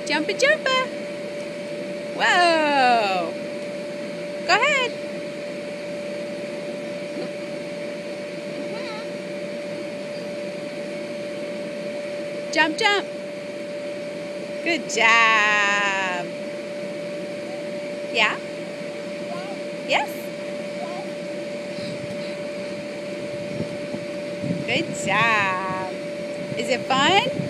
Jumpa, jumpa. Whoa. Go ahead. Jump, jump. Good job. Yeah? Yes? Good job. Is it fun?